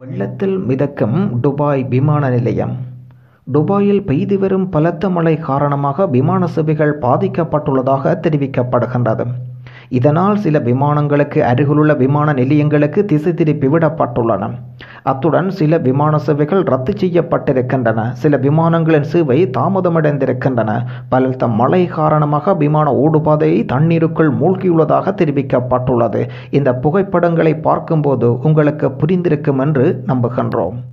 வெள்ளத்தில் மிதக்கும் துபாய் விமான நிலையம். துபாயில் பெய்து வரும் பலத்த மழை காரணமாக விமான சேவைகள் பாதிக்கப்பட்டுள்ளதாக தெரிவிக்கப்படுகின்றது. இதனால் சில விமானங்களுக்கு அருகிலுள்ள விமான நிலையங்களுக்கு திசை திருப்பி விடப்பட்டுள்ளன. அத்துடன் சில விமான சேவைகள் ரத்து செய்யப்பட்டிருக்கின்றன. சில விமானங்களின் சேவை தாமதமடைந்திருக்கின்றன. பலத்த மழை காரணமாக விமான ஓடுபாதை தண்ணீருக்குள் மூழ்கியுள்ளதாக தெரிவிக்கப்பட்டுள்ளது. இந்த புகைப்படங்களை பார்க்கும்போது உங்களுக்கு புரிந்திருக்கும் என்று நம்புகின்றோம்.